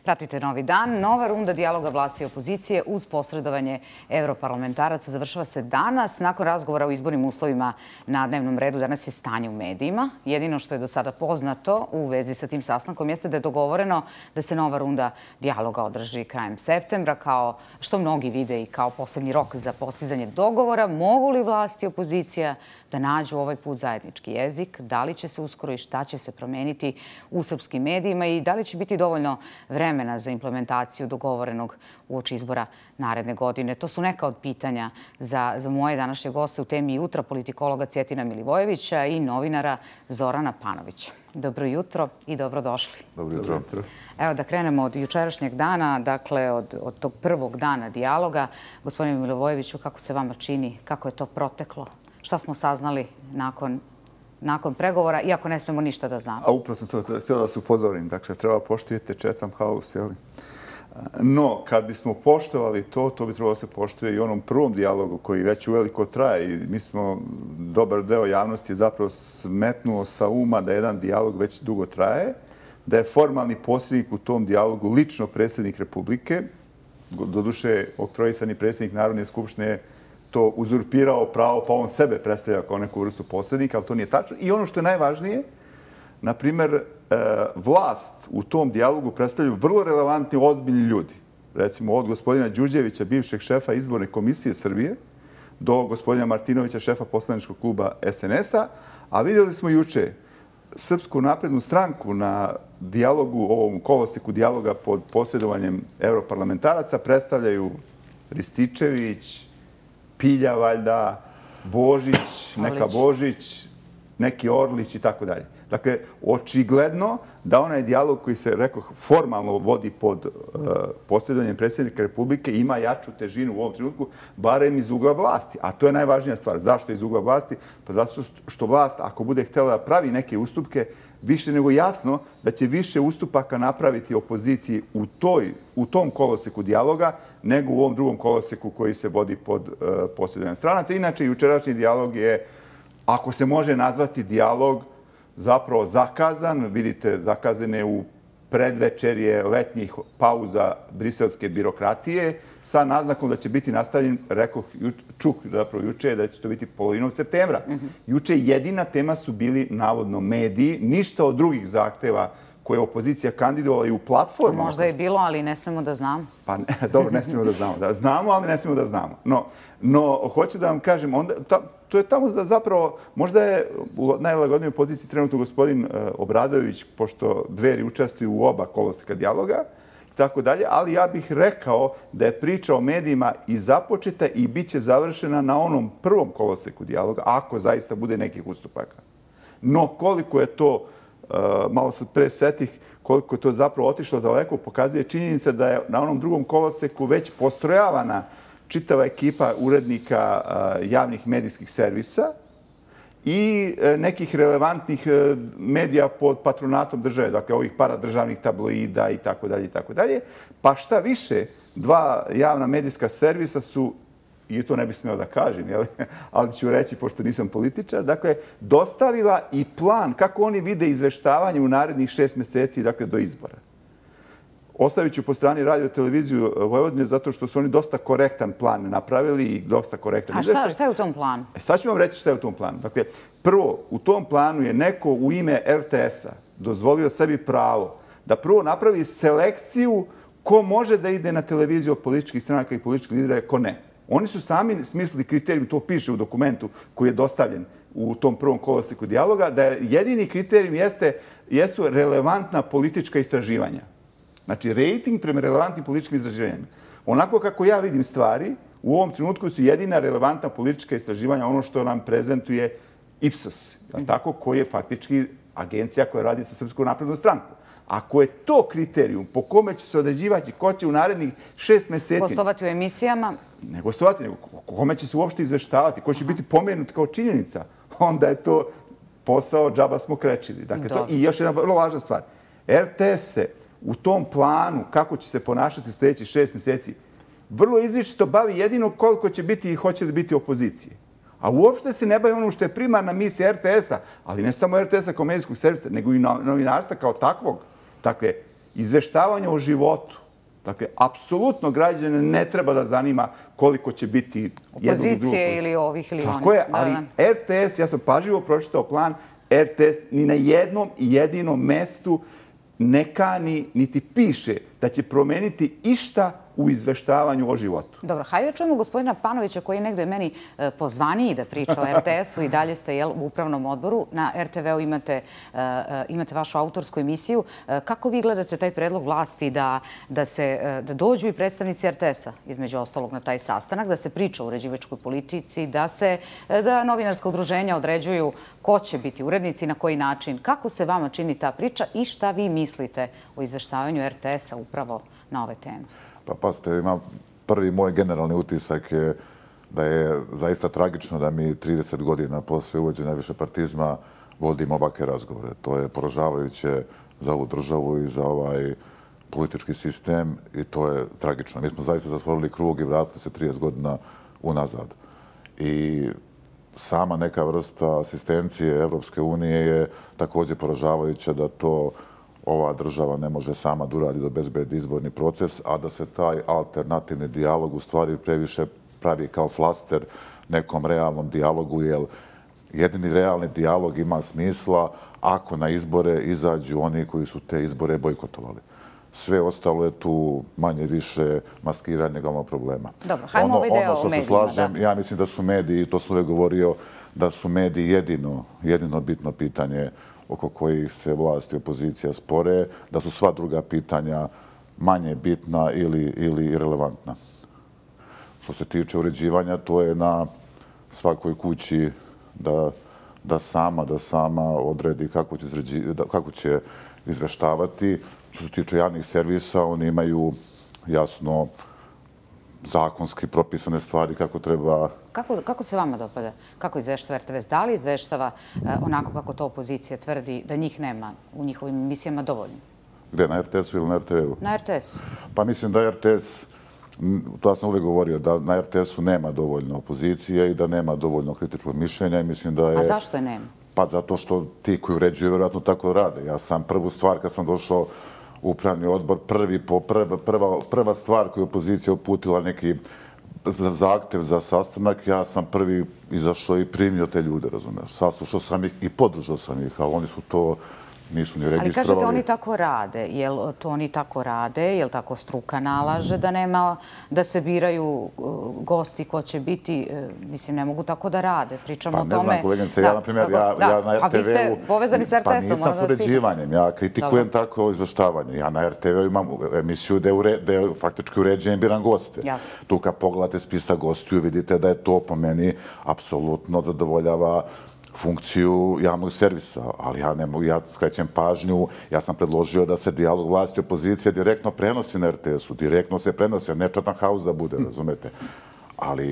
Pratite Novi dan. Nova runda dijaloga vlasti i opozicije uz posredovanje evroparlamentaraca završava se danas. Nakon razgovora o izbornim uslovima na dnevnom redu danas je stanje u medijima. Jedino što je do sada poznato u vezi sa tim sastankom jeste da je dogovoreno da se nova runda dijaloga održi krajem septembra, kao što mnogi vide i kao poslednji rok za postizanje dogovora. Mogu li vlasti i opozicija da nađu ovaj put zajednički jezik? Da li će se uskoro i šta će se promeniti u srpskim medijima i da li će biti dovoljno vremena za implementaciju dogovorenog uoči izbora naredne godine? To su neka od pitanja za moje današnje goste u temi jutra, politikologa Cvjetina Milivojevića i novinara Zorana Panovića. Dobro jutro i dobrodošli. Dobro jutro. Evo da krenemo od jučerašnjeg dana, dakle od tog prvog dana dijaloga. Gospodine Milivojeviću, kako se vama čini, kako je to proteklo? Šta smo saznali nakon pregovora, iako ne smemo ništa da znamo? A upravo sam to htio da se upozorim. Dakle, treba poštivati Chatham House, jel? No, kad bismo poštovali to bi trebalo da se poštuje i onom prvom dijalogu koji već uveliko traje. I mi smo, dobar deo javnosti je zapravo smetnuo sa uma da jedan dijalog već dugo traje, da je formalni posrednik u tom dijalogu lično predsjednik Republike, doduše oktroisani predsjednik Narodne skupštine to uzurpirao pravo, pa on sebe predstavlja kao neku vrstu posrednika, ali to nije tačno. I ono što je najvažnije, na primjer, vlast u tom dijalogu predstavljaju vrlo relevantni, ozbiljni ljudi. Recimo od gospodina Đurđevića, bivšeg šefa izborne komisije Srbije, do gospodina Martinovića, šefa poslaničkog kluba SNS-a, a vidjeli smo juče Srpsku naprednu stranku na dijalogu, ovom koloseku dijaloga pod posredovanjem evroparlamentaraca predstavljaju Rističević, Pilja, valjda, Božić, neka Božić, neki Orlić i tako dalje. Dakle, očigledno da onaj dijalog koji se, rekao, formalno vodi pod posredovanjem predsjednika Republike ima jaču težinu u ovom trenutku, barem iz ugla vlasti. A to je najvažnija stvar. Zašto iz ugla vlasti? Pa zato što vlast, ako bude htjela da pravi neke ustupke, više nego jasno da će više ustupaka napraviti opoziciji u tom koloseku dijaloga nego u ovom drugom koloseku koji se vodi pod posredovanjem stranaca. Inače, jučerašnji dijalog je, ako se može nazvati dijalog, zapravo zakazan. Vidite, zakazan je u predvečerje letnjih pauza briselske birokratije sa naznakom da će biti nastavljen, rekao Čuk zapravo juče, da će to biti polovinom septembra. Juče jedina tema su bili navodno mediji, ništa od drugih zahteva koje je opozicija kandidovala i u platformu. Možda je bilo, ali ne smemo da znamo. Pa dobro, ne smemo da znamo. Da znamo, ali ne smemo da znamo. No, hoću da vam kažem, to je tamo zapravo, možda je u najlagodnijoj poziciji trenutno gospodin Obradović, pošto Dveri učestvuju u oba koloseka dijaloga, tako dalje, ali ja bih rekao da je priča o medijima i započeta i bit će završena na onom prvom koloseku dijaloga, ako zaista bude nekih ustupaka. No, koliko je to, malo se presetih, koliko je to zapravo otišlo daleko, pokazuje činjenica da je na onom drugom koloseku već postrojavana čitava ekipa urednika javnih medijskih servisa i nekih relevantnih medija pod patronatom države, dakle ovih paradržavnih tabloida i tako dalje i tako dalje. Pa šta više, dva javna medijska servisa su, i to ne bih smeo da kažem, ali ću reći, pošto nisam političar, dakle, dostavila i plan kako oni vide izveštavanje u narednih 6 mjeseci, dakle, do izbora. Ostavit ću po strani radio televiziju Vojvodine zato što su oni dosta korektan plan napravili i dosta korektan izveštaj. A šta je u tom planu? Sad ću vam reći šta je u tom planu. Dakle, prvo, u tom planu je neko u ime RTS-a dozvolio sebi pravo da prvo napravi selekciju ko može da ide na televiziju od političkih stranaka i političkih lidera, ko ne. Oni su sami smislili kriterijum, to piše u dokumentu koji je dostavljen u tom prvom koloseku dijaloga, da jedini kriterijum jesu relevantna politička istraživanja. Znači, rejting prema relevantnim političkim istraživanjima. Onako kako ja vidim stvari, u ovom trenutku su jedina relevantna politička istraživanja ono što nam prezentuje Ipsos, tako, koji je faktički agencija koja radi sa Srpskom naprednom strankom. Ako je to kriterijum po kome će se određivati ko će u narednih 6 mjeseci... Gostovati u emisijama? Ne gostovati, nego kome će se uopšte izveštavati, ko će biti pomenut kao činjenica, onda je to posao džaba smo krečili. I još jedna vrlo važna stvar. RTS se u tom planu kako će se ponašati sljedećih 6 mjeseci vrlo izričito bavi jedino koliko će biti i hoće li biti opozicije. A uopšte se ne bavi ono što je primarna misija RTS-a, ali ne samo RTS-a kao medijskog servisa, nego i novinarstva kao takvog. Dakle, izveštavanje o životu. Dakle, apsolutno građane ne treba da zanima koliko će biti jednog i drugog. Opozicije ili ovih ili onih. Tako je, ali RTS, ja sam pažljivo pročitao plan, RTS ni na jednom i jedinom mestu ne kani, niti piše da će promeniti išta u izveštavanju o životu. Dobro, hajde da čujemo gospodina Panovića koji je negde meni pozvaniji da priča o RTS-u i dalje ste u upravnom odboru. Na RTV-u imate vašu autorsku emisiju. Kako vi gledate taj predlog vlasti da dođu i predstavnici RTS-a, između ostalog, na taj sastanak, da se priča o uređivačkoj politici, da novinarska udruženja određuju ko će biti urednici i na koji način? Kako se vama čini ta priča i šta vi mislite o izveštavanju RTS-a upravo na ove teme? Pa pazite, prvi moj generalni utisak je da je zaista tragično da mi 30 godina posle uvođenja višepartizma vodimo ovakve razgovore. To je poražavajuće za ovu državu i za ovaj politički sistem i to je tragično. Mi smo zaista zatvorili krug i vratili se 30 godina unazad. I sama neka vrsta asistencije Evropske unije je također poražavajuća da to ova država ne može sama da uradi da obezbedi izborni proces, a da se taj alternativni dijalog u stvari previše pravi kao flaster nekom realnom dijalogu, jer jedini realni dijalog ima smisla ako na izbore izađu oni koji su te izbore bojkotovali. Sve ostalo je tu manje više maskiranje glavnog problema. Dobro, hajmo ovaj deo o medijima. Ja mislim da su mediji, to sam uvek govorio, da su mediji jedino bitno pitanje oko kojih se vlast i opozicija spore, da su sva druga pitanja manje bitna ili irelevantna. Što se tiče uređivanja, to je na svakoj kući da sama odredi kako će izveštavati. Što se tiče javnih servisa, oni imaju jasno zakonski propisane stvari kako treba... Kako se vama dopada? Kako izveštava RTV? Da li izveštava onako kako to opozicija tvrdi da njih nema u njihovim emisijama dovoljno? Gde? Na RTS-u ili na RTV-u? Na RTS-u. Pa mislim da RTS, to ja sam uvijek govorio, da na RTS-u nema dovoljno opozicije i da nema dovoljno kritičkog mišljenja i mislim da je... A zašto je nema? Pa zato što ti koji uređuju vjerojatno tako rade. Ja sam prvu stvar kad sam došao u upravni odbor, prva stvar koju opozicija uputila neki zahtev za sastanak, ja sam prvi izašao i primio te ljude, razumiješ. Saslušao sam ih i podržao sam ih, ali oni su to nisu ni registrovali. Ali kažete oni tako rade. Jel to oni tako rade? Jel tako struka nalaže da nema, da se biraju gosti ko će biti? Mislim, ne mogu tako da rade. Pričamo o tome... Pa ne znam, koleginice, ja, na primjer, ja na RTV-u... A vi ste povezani s RTS-om, pa nisam s uređivanjem, ja kritikujem tako izveštavanje. Ja na RTV-u imam emisiju gde je faktički uređujem, biram goste. Tu kad pogledate spisak gostiju, vidite da je to po meni apsolutno zadovoljava funkciju javnog servisa, ali ja skrećem pažnju, ja sam predložio da se dijalog vlasti i opozicije direktno prenosi na RTS-u, direktno se prenosi, a ne Chatham House da bude, razumete. Ali,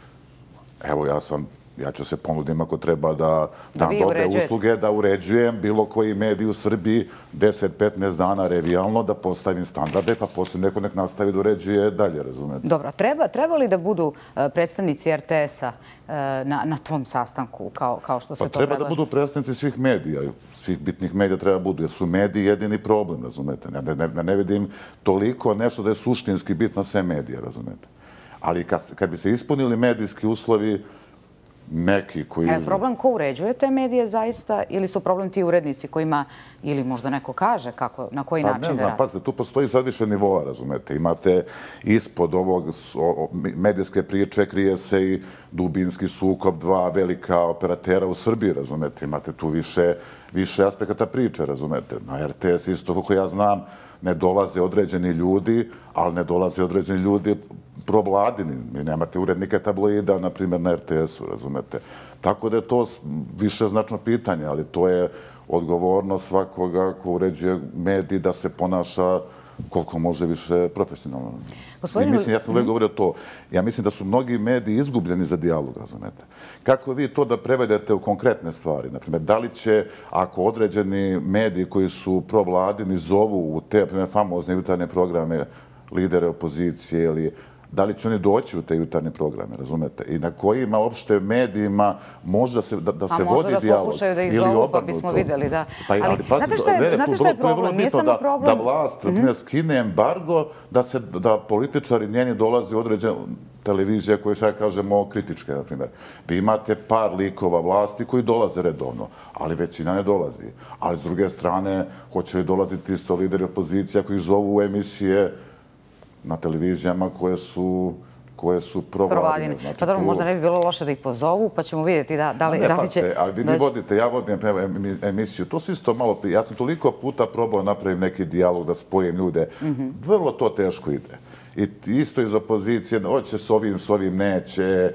evo, ja ću se ponudim ako treba da dam dobre usluge, da uređujem bilo koji medij u Srbiji 10-15 dana revijalno, da postavim standarde, pa poslije neko nek nastavi da uređuje dalje, razumete. Dobro, treba li da budu predstavnici RTS-a na tom sastanku, kao što se to predlaže? Pa treba da budu predstavnici svih medija, svih bitnih medija treba budu, jer su mediji jedini problem, razumete. Ne vidim toliko nešto da je suštinski bitno sve medije, razumete. Ali kad bi se ispunili medijski uslovi, neki koji... Problem ko uređuje te medije zaista ili su problem ti urednici kojima, ili možda neko kaže na koji način da radi? Ne znam, pazite, tu postoji sad više nivoa, razumete. Imate ispod ovog medijske priče krije se i dubinski sukob dva velika operatera u Srbiji, razumete. Imate tu više aspekata priče, razumete. Na RTS isto, kako ja znam, ne dolaze određeni ljudi, ali ne dolaze određeni ljudi provladini. Vi nemate urednike tabloida, na primjer, na RTS-u, razumete. Tako da je to više značno pitanje, ali to je odgovornost svakoga ko uređuje mediji da se ponaša koliko može više profesionalno. Mislim, ja sam uvijek govorio to. Ja mislim da su mnogi mediji izgubljeni za dijalog, razumete. Kako vi to da prevedete u konkretne stvari? Naprimjer, da li će, ako određeni mediji koji su provladini zovu u te, naprimjer, famozne jutarnje programe lidere opozicije ili da li će oni doći u te jutarnje programe, razumete? I na kojima uopšte medijima može da se vodi dijalog. A možda da pokušaju da ih zovu, pa bismo videli da... Ali znate šta je problem? Nije samo problem... Da vlast skine embargo, da političari njeni dolaze u određene televizije koje, sad kažemo, kritičke, na primjer. Vi imate par likova vlasti koji dolaze redovno, ali većina ne dolazi. Ali s druge strane, hoće li dolaziti isto lideri opozicija koji zovu u emisije na televizijama koje su provladine. Pa dobro, možda ne bi bilo loše da ih pozovu, pa ćemo vidjeti da li će... Ali vi vodite, ja vodim emisiju, to su isto malo... Ja sam toliko puta probao napraviti neki dijalog, da spojim ljude. Vrlo to teško ide. I isto iz opozicije, hoće s ovim neće,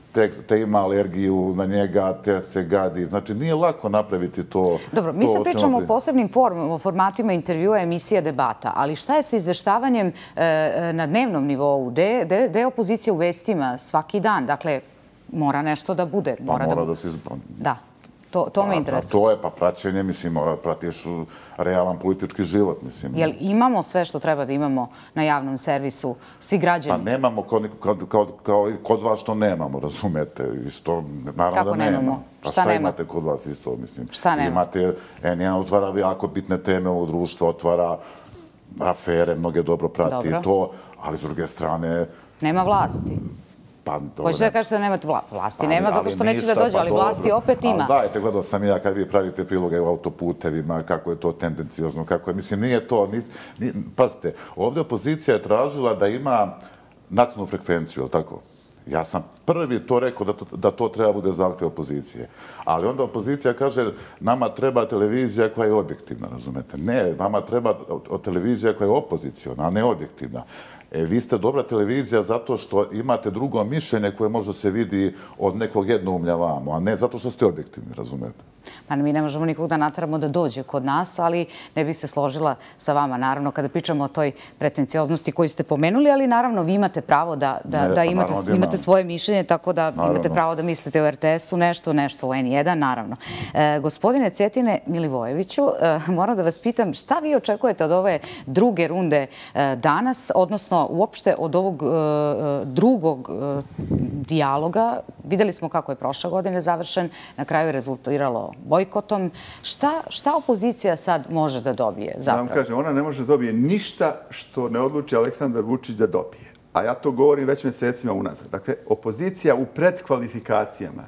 te ima alergiju na njega, te se gadi. Znači, nije lako napraviti to. Dobro, mi se pričamo o posebnim formatima intervjua, emisija, debata, ali šta je sa izveštavanjem na dnevnom nivou? Gde je opozicija u vestima svaki dan? Dakle, mora nešto da bude. Mora da se izbavlja. Da. To me interesuje. To je, pa praćenje, mislim, pratiš realan politički život, mislim. Jel imamo sve što treba da imamo na javnom servisu, svi građani? Pa nemamo, kao i kod vas što nemamo, razumete, isto, naravno da nemamo. Šta nema? Šta imate kod vas isto, mislim? Šta nema? Imate, N1 otvara jako bitne teme ovog društva, otvara afere, mnoge dobro prati to, ali s druge strane... Nema vlasti. Hoćete da kažete da nemate vlasti? Nema zato što neće da dođe, ali vlasti opet ima. Dajte, gledao sam ja kad vi pravite priloge u autoputevima, kako je to tendencijozno, kako je, mislim, nije to, pazite, ovdje opozicija je tražila da ima nacionalnu frekvenciju, je li tako? Ja sam prvi to rekao da to treba bude zahtjev opozicije. Ali onda opozicija kaže nama treba televizija koja je objektivna, razumete? Ne, vama treba televizija koja je opoziciona, a ne objektivna. Vi ste dobra televizija zato što imate drugo mišljenje koje možda se vidi od nekog jednoumlja vamo, a ne zato što ste objektivni, razumete? Pa mi ne možemo nikog da nateramo da dođe kod nas, ali ne bih se složila sa vama, naravno, kada pričamo o toj pretencioznosti koju ste pomenuli, ali naravno vi imate pravo da imate svoje mišljenje, tako da imate pravo da mislite o RTS-u nešto u N1, naravno. Gospodine Cetine Milivojeviću, moram da vas pitam šta vi očekujete od ove druge runde danas, odnosno uopšte od ovog drugog dijaloga? Videli smo kako je prošle godine završen, na kraju je rezultiralo bojkotom. Šta opozicija sad može da dobije zapravo? Da vam kažem, ona ne može da dobije ništa što ne odluči Aleksandar Vučić da dobije. A ja to govorim već mesecima unazad. Dakle, opozicija u predkvalifikacijama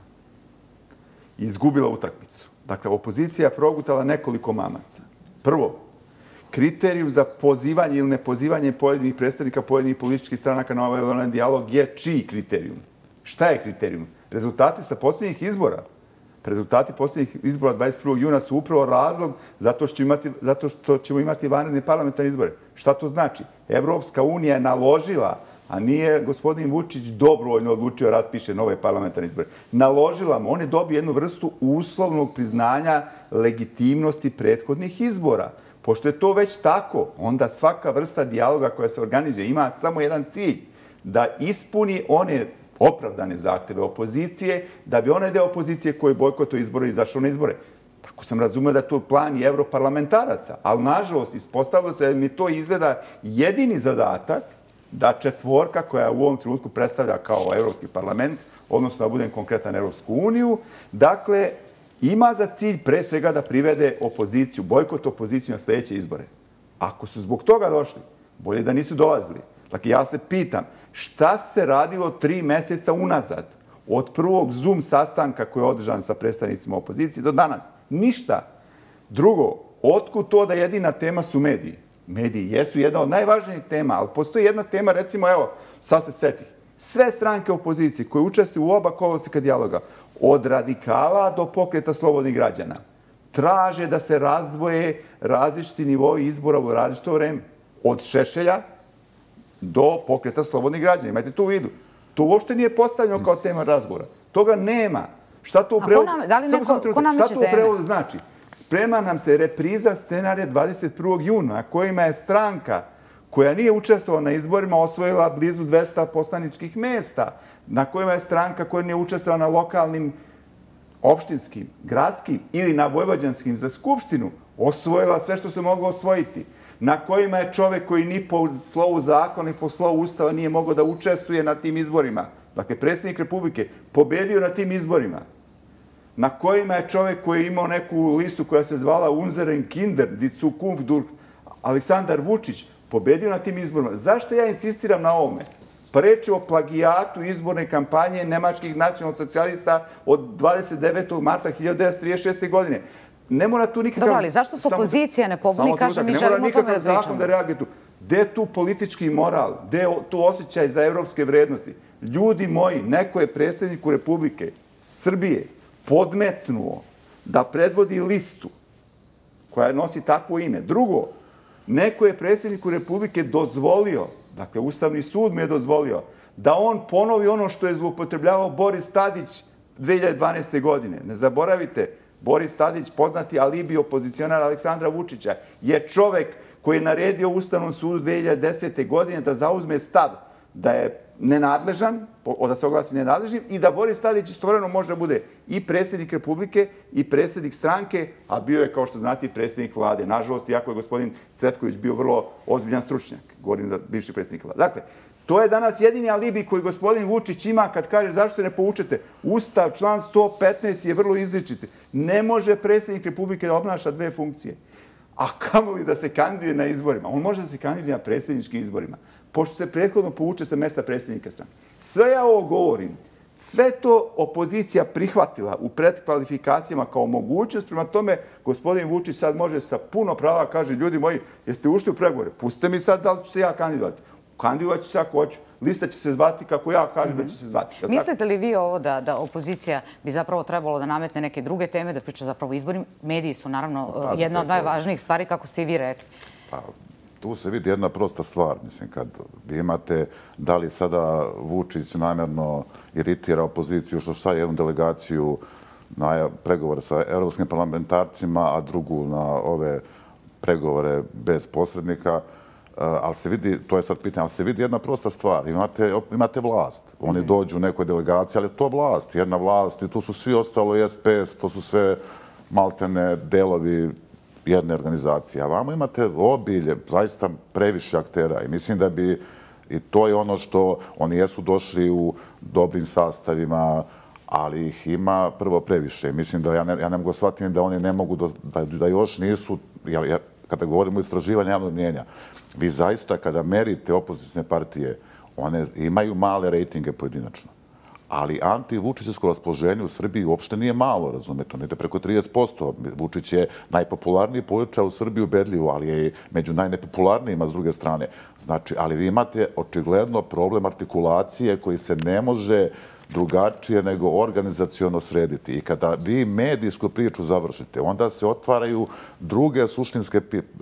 izgubila utakmicu. Dakle, opozicija je progutala nekoliko mamaca. Prvo, kriterijum za pozivanje ili nepozivanje pojedinih predstavnika pojedinih političkih stranaka na ovaj dijalog je čiji kriterijum? Šta je kriterijum? Rezultati sa posljednjih izbora. Rezultati posljednjih izbora 21. juna su upravo razlog zato što ćemo imati vanredne parlamentarne izbore. Šta to znači? Evropska unija je naložila, a nije gospodin Vučić dobrovoljno odlučio raspiše nove parlamentarne izbore. Naložila mu, on je dobio jednu vrstu uslovnog priznanja legitimnosti prethodnih izbora. Pošto je to već tako, onda svaka vrsta dijaloga koja se organizuje ima samo jedan cilj, da ispuni one opravdane zahteve opozicije, da bi onaj deo opozicije koji bojkotuje izbore izašao na izbore. Tako sam razumio da je to plan i evroparlamentaraca, ali nažalost ispostavilo se da mi to izgleda jedini zadatak da četvorka koja u ovom trenutku predstavlja kao Evropski parlament, odnosno da budem konkretan Evropsku uniju, dakle, ima za cilj pre svega da privede opoziciju, bojkot opoziciju na sljedeće izbore. Ako su zbog toga došli, bolje da nisu dolazili. Dakle, ja se pitam, šta se radilo 3 meseca unazad od prvog Zoom sastanka koji je održan sa predstavnicima opozicije do danas? Ništa. Drugo, otkud to da jedina tema su mediji? Mediji jesu jedna od najvažnijih tema, ali postoji jedna tema, recimo, evo, sad se setih. Sve stranke opozicije koje učestvuju u oba koloseka dijaloga, od radikala do pokreta slobodnih građana, traže da se razdvoje različiti nivoi izbora u različito vreme. Od Šešelja do pokreta slobodnih građana. Imajte to u vidu. To uopšte nije postavljeno kao tema razgovora. Toga nema. Šta to u prevodu znači? Sprema nam se repriza scenarija 21. juna, na kojima je stranka koja nije učestvovala na izborima osvojila blizu 200 poslaničkih mesta, na kojima je stranka koja nije učestvovala na lokalnim, opštinskim, gradskim ili na vojvođanskim za skupštinu, osvojila sve što se moglo osvojiti. na kojima je čovek koji ni po slovu zakona ni po slovu Ustava nije mogao da učestvuje na tim izborima. Dakle, predsjednik Republike pobedio na tim izborima. Na kojima je čovek koji je imao neku listu koja se zvala Unseren Kinder, die Zukunft durch Aleksandar Vučić, pobedio na tim izborima. Zašto ja insistiram na ovome? Pa reč je o plagijatu izborne kampanje nemačkih nacionalsocijalista od 29. marta 1936. godine. Ne mora tu nikakav... Dobro, ali zašto se opozicija ne pobuni? Kaže, mi želimo o tome da pričamo. Zakon da reaguje tu. Gde je tu politički moral? Gde je tu osjećaj za evropske vrednosti? Ljudi moji, neko je predsjedniku Republike Srbije podmetnuo da predvodi listu koja nosi takvo ime. Drugo, neko je predsjedniku Republike dozvolio, dakle, Ustavni sud mu je dozvolio, da on ponovi ono što je zloupotrebljavao Boris Tadić 2012. godine. Ne zaboravite, Boris Tadić, poznati alibi opozicionar Aleksandra Vučića, je čovek koji je naredio Ustavnom sudu 2010. godine da zauzme stav da je nenadležan, da se oglasi nenadležnim i da Boris Tadić istovremeno može da bude i predsjednik Republike i predsjednik stranke, a bio je, kao što znate, i predsjednik vlade. Nažalost, iako je gospodin Cvetković bio vrlo ozbiljan stručnjak, govorim da bivši predsjednik vlade. Dakle, to je danas jedini alibi koji gospodin Vučić ima kad kaže zašto se ne povučete. Ustav, član 115 je vrlo izričit. Ne može predsjednik Republike da obnaša dve funkcije. A kamoli da se kandiduje na izborima. On može da se kandiduje na predsjedničkim izborima, pošto se prethodno povuče sa mesta predsjednika stranke. Sve ja ovo govorim, sve to opozicija prihvatila u predkvalifikacijama kao mogućnost. Prema tome, gospodin Vučić sad može sa puno prava kaže, ljudi moji, jeste ušli u pregovore? Pustite mi sad da li ću se ja kandidovati. Kandidovat ću se ako hoću. Lista će se zvati kako ja kažem da će se zvati. Mislite li vi ovo da opozicija bi zapravo trebalo da nametne neke druge teme, da priča zapravo izborima? Mediji su naravno jedna od najvažnijih stvari, kako ste i vi rekli. Tu se vidi jedna prosta stvar. Mislim, kad vi imate da li sada Vučić namjerno iritira opoziciju što šalje jednu delegaciju na pregovore sa evropskim parlamentarcima, a drugu na ove pregovore bez posrednika, ali se vidi, to je sad pitanje, ali se vidi jedna prosta stvar. Imate vlast. Oni dođu u nekoj delegaciji, ali je to vlast, jedna vlast i tu su svi ostalo i SPS, to su sve maltene delovi jedne organizacije. A vamo imate obilje, zaista previše aktera i mislim da bi, i to je ono što oni jesu došli u dobrim sastavima, ali ih ima prvo previše. Mislim da ja ne mogu shvatiti da oni ne mogu, da još nisu, kada govorimo o istraživanju javnog mnijenja, vi zaista kada merite opozicijne partije, one imaju male rejtinge pojedinačno. Ali anti-Vučićevsko raspoloženje u Srbiji uopšte nije malo, razumete, on ide preko 30%. Vučić je najpopularniji političar u Srbiji ubedljivo, ali je među najnepopularnijima s druge strane. Znači, ali vi imate očigledno problem artikulacije koji se ne može drugačije nego organizaciono srediti. I kada vi medijsku priču završite, onda se otvaraju druge suštinske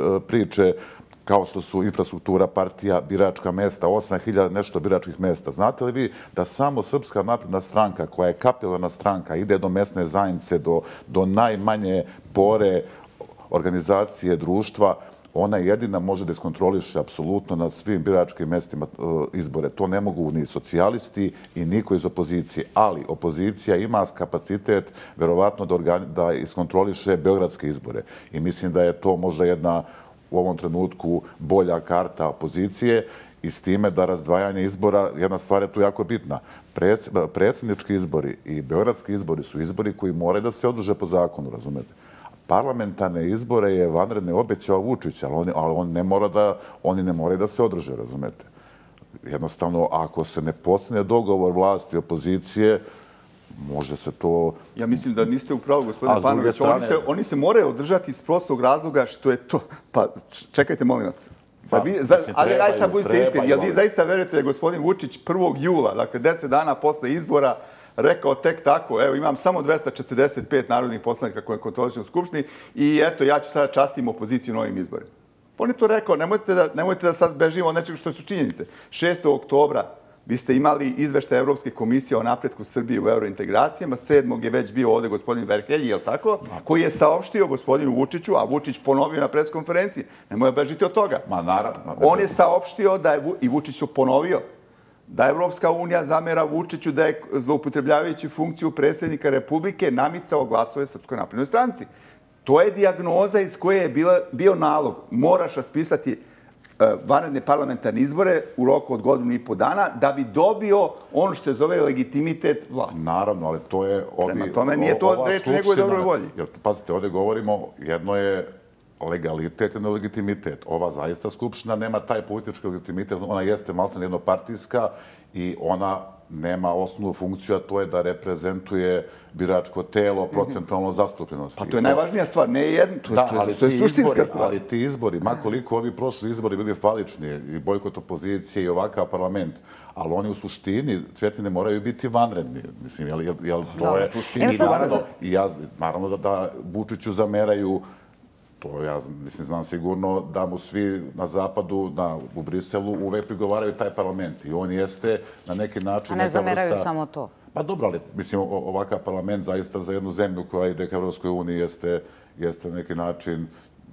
priče kao što su infrastruktura partija, biračka mesta, 8.000 nešto biračkih mesta. Znate li vi da samo Srpska napredna stranka, koja je kapilarna stranka, ide do mesne zajednice, do najmanje pore organizacije društva, ona jedina može da iskontroliše apsolutno na svim biračkim mestima izbore. To ne mogu ni socijalisti i niko iz opozicije. Ali opozicija ima kapacitet verovatno da iskontroliše beogradske izbore. I mislim da je to možda jedna u ovom trenutku bolja karta opozicije i s time da razdvajanje izbora, jedna stvar je tu jako bitna. Predsjednički izbori i beogradski izbori su izbori koji moraju da se održe po zakonu, razumete? Parlamentarne izbore je vanredne obećao Vučić, ali oni ne moraju da se održe, razumete? Jednostavno, ako se ne postigne dogovor vlasti i opozicije, može se to... Ja mislim da niste u pravu, gospodine Panović. Oni se moraju održati iz prostog razloga što je to... Pa čekajte, molim vas. Ali ajde sad budite iskreni. Jel vi zaista verujete da je gospodin Vučić 1. jula, dakle 10 dana posle izbora, rekao tek tako, evo imam samo 245 narodnih poslanika koje kontrolišu u Skupštini i eto, ja ću sada častim opoziciju novim izborima. On je to rekao, nemojte da sad bežimo od nečega što su činjenice. 6. oktobra vi ste imali izveštaj Evropske komisije o napretku Srbije u eurointegracijama, 7. je već bio ovde gospodin Verhelji, je li tako? Koji je saopštio gospodinu Vučiću, a Vučić ponovio na preskonferenciji. Nemoj bežiti od toga. Ma naravno. On je saopštio da je, i Vučić su ponovio, da Evropska unija zamera Vučiću da je zloupotrebljavajući funkciju predsjednika Republike namicao glasove Srpskoj naprednoj stranci. To je dijagnoza iz koje je bio nalog. Moraš raspisati vanredne parlamentarne izbore u roku od 1,5 dana da bi dobio ono što se zove legitimitet vlasti. Naravno, ali to je... Prema tome nije to reč o njegovoj dobroj volji. Pazite, ovdje govorimo, jedno je legalitet i nelegitimitet. Ova zaista skupština nema taj politički legitimitet, ona jeste maltene jednopartijska i ona nema osnovnu funkciju, a to je da reprezentuje biračko telo procentualno zastupljenosti. Pa to je najvažnija stvar, ne jedno, to je suštinska stvar. Ali ti izbori, makoliko ovi prošli izbori bili falični, i bojkot opozicije i ovakav parlament, ali oni u suštini, Cvjetine, moraju biti vanredni. Mislim, jel to je suštini vanredno? I ja, naravno da Vučiću zameraju, to ja znam sigurno da mu svi na zapadu, u Briselu, uvek prigovaraju taj parlament. I on jeste na neki način... A ne zameraju samo to? Pa dobro, ali mislim ovakav parlament zaista za jednu zemlju koja ide ka Evropskoj uniji jeste na neki način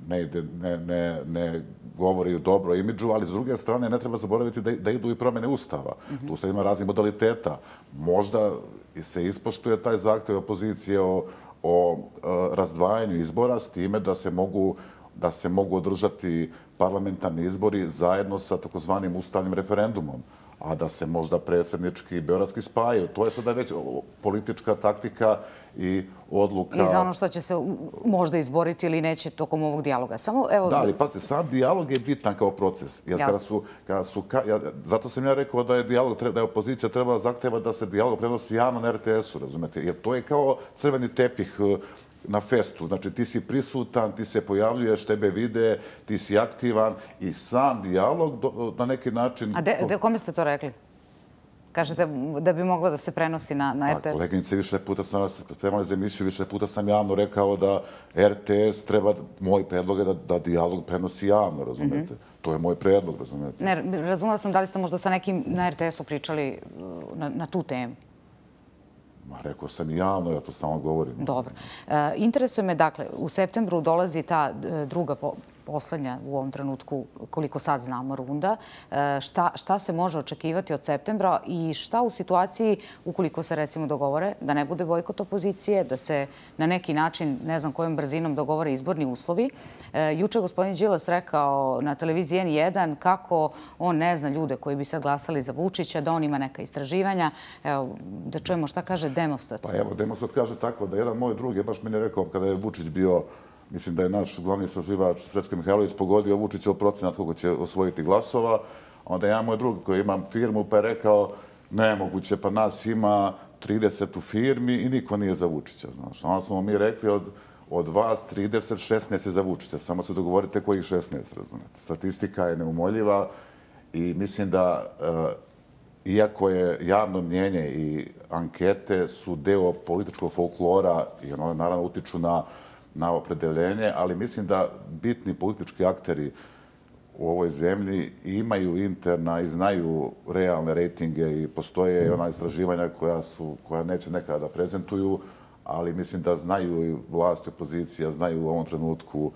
ne govori o dobro imidžu, ali s druge strane ne treba zaboraviti da idu i promjene ustava. Tu se ima raznih modaliteta. Možda se ispoštuje taj zahtev opozicije o razdvajanju izbora s time da se mogu održati parlamentarni izbori zajedno sa takozvanim ustavnim referendumom, a da se možda predsjednički i beogradski spajaju. To je sada već politička taktika i odluka... I za ono što će se možda izboriti ili neće tokom ovog dijaloga. Da, ali pazite, sam dijalog je bitan kao proces. Zato sam ja rekao da je opozicija trebala zahteva da se dijalog prenosi javno na RTS-u, razumete? Jer to je kao crveni tepih na festu. Znači, ti si prisutan, ti se pojavljuješ, tebe vide, ti si aktivan i sam dijalog na neki način... A kome ste to rekli? Kažete da bi moglo da se prenosi na RTS? Koleginice, više puta sam vas spremali za emisiju, više puta sam javno rekao da RTS treba, moj predlog je da dijalog prenosi javno, razumete? To je moj predlog, razumete? Ne, razumela sam da li ste možda sa nekim na RTS-u pričali na tu temu. Rekao sam i javno, ja to stalno govorim. Dobro. Interesuje me, dakle, u septembru dolazi ta druga, poslednja u ovom trenutku, koliko sad znamo, runda. Šta se može očekivati od septembra i šta u situaciji, ukoliko se recimo dogovore, da ne bude bojkot opozicije, da se na neki način, ne znam kojom brzinom, dogovore izborni uslovi. Juče je gospodin Đilas rekao na televiziji N1 kako on ne zna ljude koji bi sad glasali za Vučića, da on ima neka istraživanja. Evo, da čujemo šta kaže Demostat. Pa evo, Demostat kaže tako da jedan moj drug je baš meni rekao kada je Vučić bio, mislim da je naš glavni istraživač Srećko Mihajlović pogodio Vučićev procenat koliko će osvojiti glasova. Onda jedan moj drug koji ima firmu pa je rekao nemoguće, pa nas ima 30 u firmi i niko nije za Vučića, znaš. Onda smo mi rekli od vas 30, 16 je za Vučića. Samo se dogovorite kojih 16, razumete. Statistika je neumoljiva i mislim da iako je javno mnjenje i ankete su deo političkog folklora i ono naravno utiču na opredeljenje, ali mislim da bitni politički akteri u ovoj zemlji imaju interna i znaju realne rejtinge i postoje ona istraživanja koja neće nekada da prezentuju, ali mislim da znaju i vlast i opozicija, znaju u ovom trenutku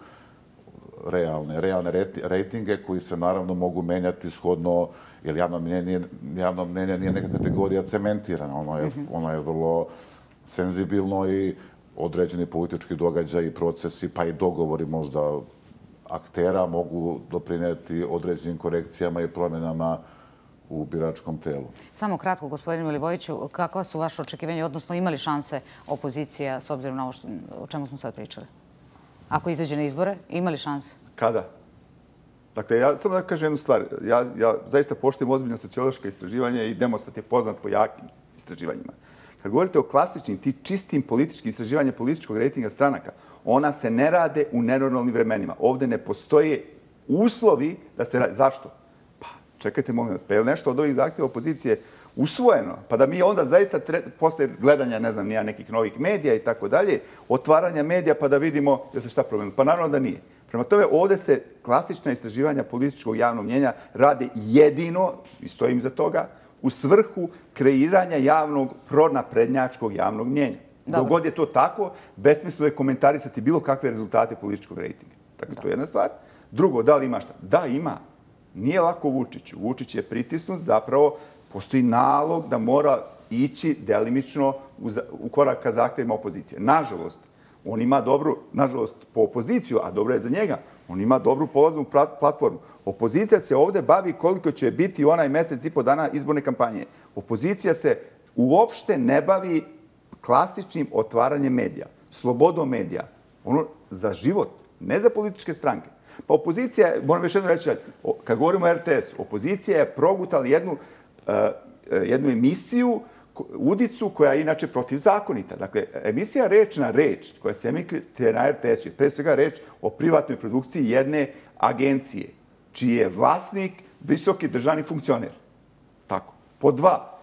realne rejtinge koji se naravno mogu menjati shodno, jer javno mnjenje nije neka kategorija cementirana, ono je vrlo senzibilno i određeni politički događaj i procesi, pa i dogovori možda aktera mogu doprineti određenim korekcijama i promjenama u biračkom telu. Samo kratko, gospodine Milivojeviću, kakva su vaše očekivanja, odnosno imali šanse opozicija s obzirom na ovo o čemu smo sad pričali? Ako izađe na izbore, imali šanse? Kada? Dakle, ja samo da kažem jednu stvar. Ja zaista poštujem ozbiljno sociološka istraživanja i Demostat je poznat po jakim istraživanjima. Kad govorite o klasičnim, ti čistim političkim istraživanjem političkog rejtinga stranaka, ona se ne rade u nenormalnim vremenima. Ovdje ne postoje uslovi da se rade. Zašto? Pa, čekajte, molim vas, pa je li nešto od ovih zahtjeva opozicije usvojeno? Pa da mi onda zaista, posle gledanja, ne znam, nija nekih novih medija i tako dalje, otvaranja medija pa da vidimo da se šta promenilo. Pa naravno da nije. Prema tome, ovdje se klasična istraživanja političkog javnog mnjenja rade jedino, i stojim za toga, u svrhu kreiranja javnog pronaprednjačkog javnog mnjenja. Dok god je to tako, besmisleno je komentarisati bilo kakve rezultate političkog rejtinga. Dakle, to je jedna stvar. Drugo, da li ima šta? Da, ima. Nije lako Vučiću. Vučić je pritisnut, zapravo postoji nalog da mora ići delimično u korak ka zahtevima opozicije. Nažalost, On ima dobru, nažalost, po opoziciju, a dobro je za njega, on ima dobru polaznu platformu. Opozicija se ovde bavi koliko će biti onaj mesec i po dana izborne kampanje. Opozicija se uopšte ne bavi klasičnim otvaranjem medija, slobodom medija, ono za život, ne za političke stranke. Pa opozicija, moram još jedno reći, kad govorimo o RTS-u, opozicija je progutala jednu emisiju, udicu koja je inače protivzakonita. Dakle, emisija Reč na reč, koja se emituje na RTS-u, je pre svega reč o privatnoj produkciji jedne agencije, čiji je vlasnik visoki državni funkcioner. Tako. Po dva.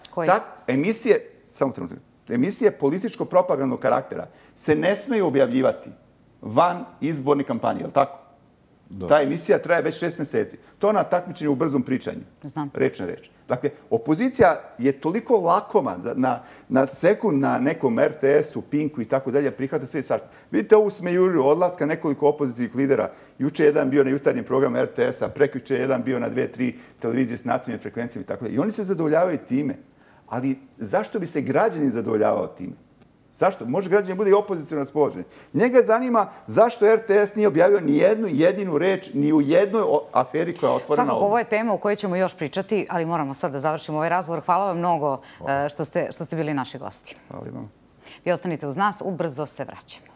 Emisije političko-propagandnog karaktera se ne smeju objavljivati van izborne kampanje, je li tako? Ta emisija traje već 6 meseci. To na takmičenju u brzom pričanju. Reč na reč. Dakle, opozicija je toliko lakoma na sekund na nekom RTS-u, Pinku i tako dalje, prihvata sve i svašta. Vidite ovu smejuriju odlaska nekoliko opozicijnih lidera. Juče jedan bio na jutarnjem programu RTS-a, prekjuče jedan bio na 2-3 televizije s nacionalnim frekvencijama i tako dalje. I oni se zadovoljavaju time. Ali zašto bi se građani zadovoljavao time? Zašto? Može građani bude i opozicijno raspoloženi. Njega zanima zašto RTS nije objavio ni jednu jedinu reč ni u jednoj aferi koja je otvorena ovdje. Svakako, ovo je tema o kojoj ćemo još pričati, ali moramo sad da završimo ovaj razgovor. Hvala vam mnogo što ste bili naši gosti. Hvala vam. Vi ostanite uz nas, ubrzo se vraćamo.